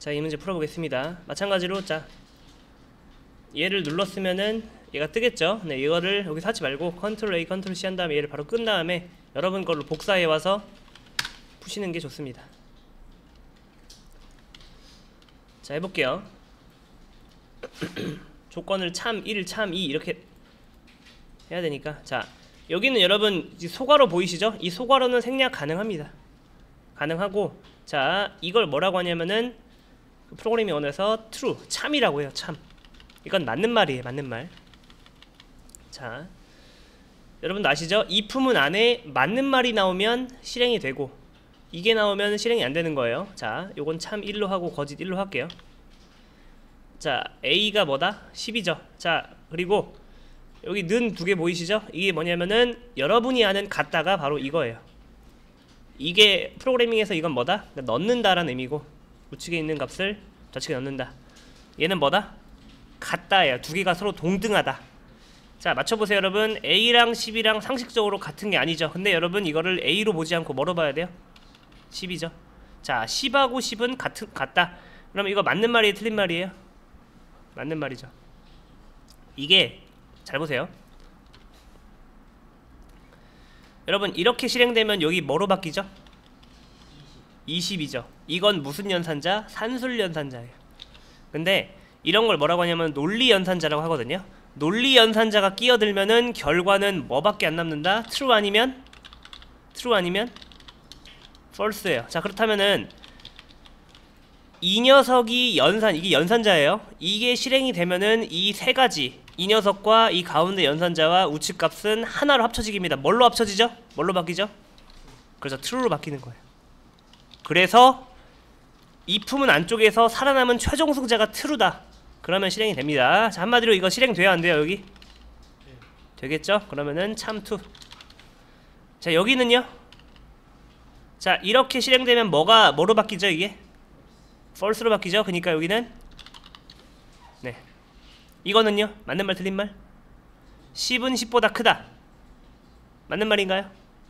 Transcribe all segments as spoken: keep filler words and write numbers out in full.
자, 이 문제 풀어보겠습니다. 마찬가지로 자 얘를 눌렀으면은 얘가 뜨겠죠. 네, 이거를 여기서 하지 말고 컨트롤 A, 컨트롤 C 한 다음에 얘를 바로 끈 다음에 여러분 걸로 복사해 와서 푸시는 게 좋습니다. 자, 해볼게요. 조건을 참 일, 참 이 이렇게 해야 되니까. 자, 여기는 여러분 소괄호 보이시죠? 이 소괄호는 생략 가능합니다. 가능하고, 자, 이걸 뭐라고 하냐면은 프로그래밍 언어에서 true, 참이라고 해요. 참. 이건 맞는 말이에요. 맞는 말. 자, 여러분도 아시죠? 이 품문 안에 맞는 말이 나오면 실행이 되고, 이게 나오면 실행이 안 되는 거예요. 자, 요건 참 일로 하고 거짓 일로 할게요. 자, A가 뭐다? 십이죠. 자, 그리고 여기 는 두 개 보이시죠? 이게 뭐냐면은 여러분이 아는 같다가 바로 이거예요. 이게 프로그래밍에서 이건 뭐다? 그러니까 넣는다라는 의미고, 우측에 있는 값을 좌측에 넣는다. 얘는 뭐다? 같다예요. 두 개가 서로 동등하다. 자, 맞춰보세요 여러분. A랑 십이랑 상식적으로 같은 게 아니죠. 근데 여러분 이거를 A로 보지 않고 뭐로 봐야 돼요? 십이죠. 자, 십하고 십은 같은, 같다. 그럼 이거 맞는 말이에요? 틀린 말이에요? 맞는 말이죠. 이게 잘 보세요. 여러분 이렇게 실행되면 여기 뭐로 바뀌죠? 이십이죠. 이건 무슨 연산자? 산술 연산자예요. 근데 이런 걸 뭐라고 하냐면 논리 연산자라고 하거든요. 논리 연산자가 끼어들면은 결과는 뭐밖에 안 남는다? true 아니면? true 아니면? false예요. 자, 그렇다면은 이 녀석이 연산, 이게 연산자예요. 이게 실행이 되면은 이 세 가지, 이 녀석과 이 가운데 연산자와 우측 값은 하나로 합쳐지기입니다. 뭘로 합쳐지죠? 뭘로 바뀌죠? 그래서 true로 바뀌는 거예요. 그래서 이 품은 안쪽에서 살아남은 최종 승자가 true다. 그러면 실행이 됩니다. 자, 한마디로 이거 실행돼야 안 돼요, 여기? 되겠죠? 그러면은 참 true. 자, 여기는요? 자, 이렇게 실행되면 뭐가 뭐로 바뀌죠, 이게? false로 바뀌죠. 그러니까 여기는 네. 이거는요? 맞는 말 틀린 말? 십은 십보다 크다. 맞는 말인가요?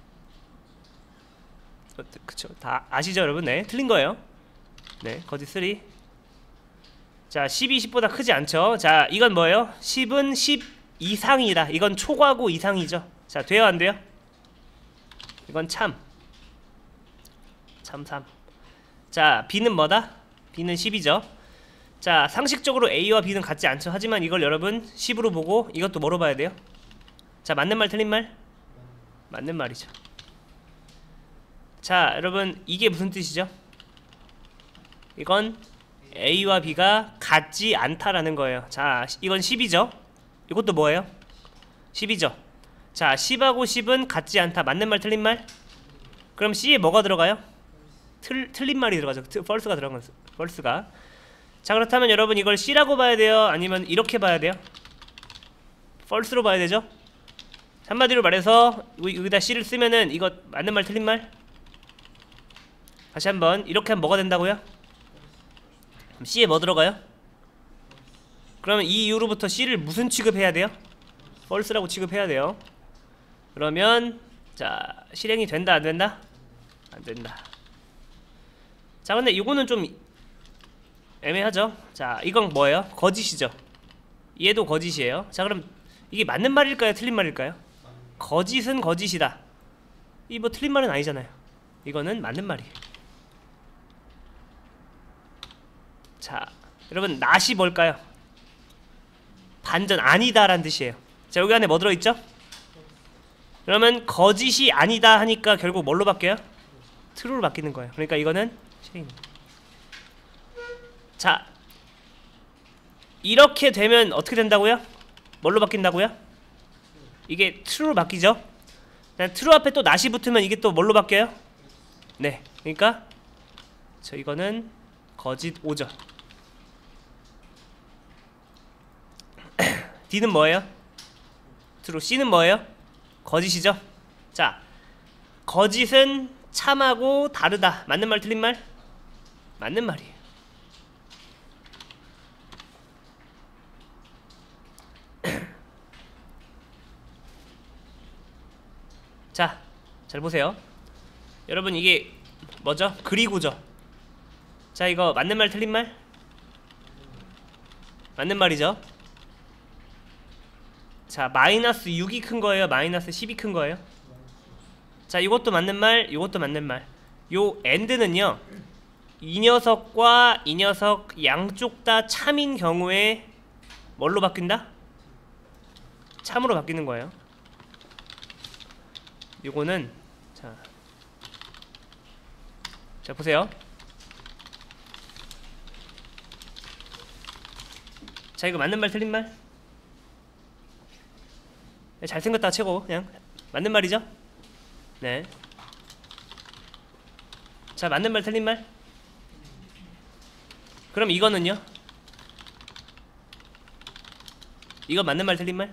어, 그쵸. 다 아시죠, 여러분? 네. 틀린 거예요. 네. 거짓 삼. 자, 십이 십보다 크지 않죠. 자, 이건 뭐예요? 십은 십 이상이다. 이건 초과고 이상이죠. 자, 돼요, 안 돼요? 이건 참. 참 삼. 자, B는 뭐다? B는 십이죠. 자, 상식적으로 A와 B는 같지 않죠. 하지만 이걸 여러분 십으로 보고 이것도 뭐로 봐야 돼요? 자, 맞는 말 틀린 말? 맞는 말이죠. 자, 여러분 이게 무슨 뜻이죠? 이건 A와 B가 같지 않다라는 거예요. 자, 이건 십이죠. 이것도 뭐예요? 십이죠. 자, 십하고 십은 같지 않다. 맞는 말 틀린 말? 그럼 C에 뭐가 들어가요? 틀, 틀린 말이 들어가죠. false가 들어간 거죠. false가. 자, 그렇다면 여러분 이걸 C라고 봐야 돼요? 아니면 이렇게 봐야 돼요? false로 봐야 되죠? 한마디로 말해서 여기다 C를 쓰면은 이거 맞는 말 틀린 말? 다시 한번 이렇게 하면 뭐가 된다고요? 그럼 C에 뭐 들어가요? 그러면 이 이후로부터 C를 무슨 취급해야 돼요? false라고 취급해야 돼요. 그러면 자, 실행이 된다 안 된다? 안 된다. 자, 근데 이거는 좀 애매하죠? 자, 이건 뭐예요? 거짓이죠? 얘도 거짓이에요. 자, 그럼 이게 맞는 말일까요? 틀린 말일까요? 거짓은 거짓이다. 이 뭐 틀린 말은 아니잖아요. 이거는 맞는 말이에요. 자, 여러분 not이 뭘까요? 반전, 아니다 라는 뜻이에요. 자, 여기 안에 뭐 들어있죠? 그러면 거짓이 아니다 하니까 결국 뭘로 바뀌어요? true로 바뀌는 거예요. 그러니까 이거는 실행입니다. 자, 이렇게 되면 어떻게 된다고요? 뭘로 바뀐다고요? 이게 true로 바뀌죠? true 앞에 또 not이 붙으면 이게 또 뭘로 바뀌어요? 네, 그러니까 저 이거는 거짓 오죠. D는 뭐예요? true. C는 뭐예요? 거짓이죠? 자, 거짓은 참하고 다르다. 맞는 말 틀린 말? 맞는 말이에요. 자, 잘 보세요. 여러분 이게 뭐죠? 그리고죠. 자 이거 맞는 말 틀린 말? 맞는 말이죠. 자 마이너스 육이 큰 거예요, 마이너스 십이 큰 거예요? 자 이것도 맞는 말, 이것도 맞는 말. 요 AND는요 이 녀석과 이 녀석 양쪽 다 참인 경우에 뭘로 바뀐다? 참으로 바뀌는 거예요. 요거는 자, 자 보세요. 자 이거 맞는 말 틀린 말? 잘생겼다 최고. 그냥 맞는 말이죠? 네. 자 맞는 말 틀린 말? 그럼 이거는요? 이거 맞는 말 틀린 말?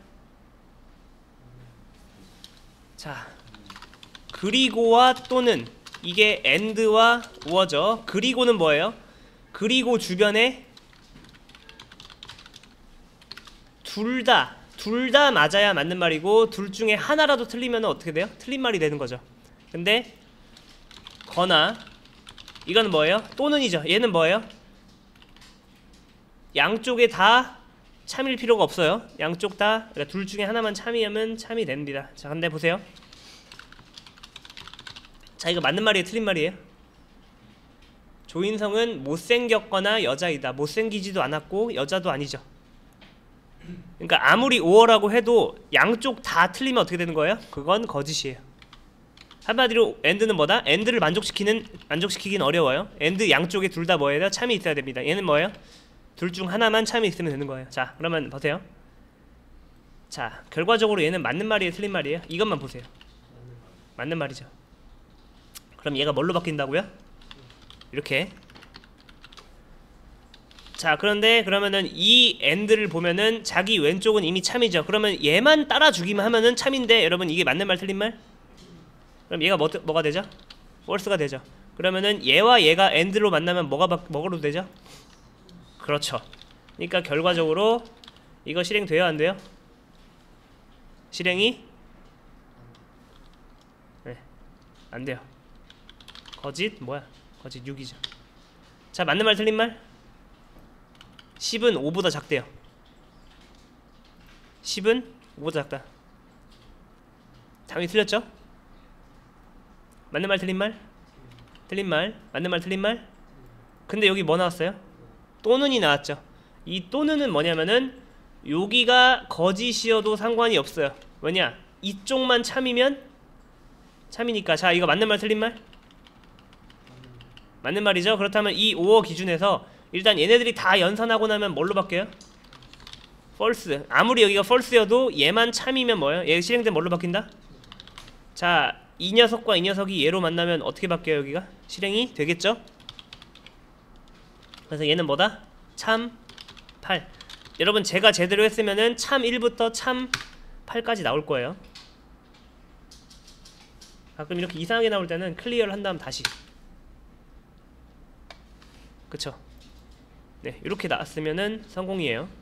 자 그리고와 또는 이게 and와 우어죠. 그리고는 뭐예요? 그리고 주변에 둘 다 둘 다 맞아야 맞는 말이고 둘 중에 하나라도 틀리면 어떻게 돼요? 틀린 말이 되는 거죠. 근데 거나 이거는 뭐예요? 또는이죠. 얘는 뭐예요? 양쪽에 다 참일 필요가 없어요. 양쪽 다 그러니까 둘 중에 하나만 참이하면 참이 됩니다. 자 근데 보세요. 자 이거 맞는 말이에요, 틀린 말이에요? 조인성은 못생겼거나 여자이다. 못생기지도 않았고 여자도 아니죠. 그러니까 아무리 오어라고 해도 양쪽 다 틀리면 어떻게 되는 거예요? 그건 거짓이에요. 한마디로 and는 뭐다? and를 만족시키는 만족시키긴 어려워요. and 양쪽에 둘 다 뭐예요? 참이 있어야 됩니다. 얘는 뭐예요? 둘 중 하나만 참이 있으면 되는 거예요. 자 그러면 보세요. 자 결과적으로 얘는 맞는 말이에요, 틀린 말이에요? 이것만 보세요. 맞는 말이죠. 그럼 얘가 뭘로 바뀐다고요? 이렇게. 자 그런데 그러면은 이 and를 보면은 자기 왼쪽은 이미 참이죠. 그러면 얘만 따라주기만 하면은 참인데 여러분 이게 맞는 말 틀린 말? 그럼 얘가 뭐, 뭐가 되죠? false가 되죠. 그러면은 얘와 얘가 and로 만나면 뭐가 바, 뭐로 되죠? 그렇죠. 그러니까 결과적으로 이거 실행돼요, 안 돼요? 실행이 네, 안 돼요. 거짓 뭐야? 거짓 육이죠. 자 맞는 말 틀린 말? 십은 오보다 작대요. 십은 오보다 작다. 당연히 틀렸죠? 맞는 말 틀린 말? 틀린 말. 맞는 말 틀린 말? 근데 여기 뭐 나왔어요? 또는이 나왔죠. 이 또는은 뭐냐면은 여기가 거짓이어도 상관이 없어요. 왜냐? 이쪽만 참이면 참이니까. 자 이거 맞는 말 틀린 말? 맞는 말이죠. 그렇다면 이 오어 기준에서 일단 얘네들이 다 연산하고 나면 뭘로 바뀌어요? false. 아무리 여기가 false여도 얘만 참이면 뭐예요? 얘 실행된 뭘로 바뀐다? 자, 이 녀석과 이 녀석이 얘로 만나면 어떻게 바뀌어요? 여기가? 실행이 되겠죠? 그래서 얘는 뭐다? 참 팔. 여러분 제가 제대로 했으면은 참 일부터 참 팔까지 나올 거예요. 가끔 이렇게 이상하게 나올 때는 클리어를 한 다음 다시. 그쵸? 네, 이렇게 나왔으면은 성공이에요.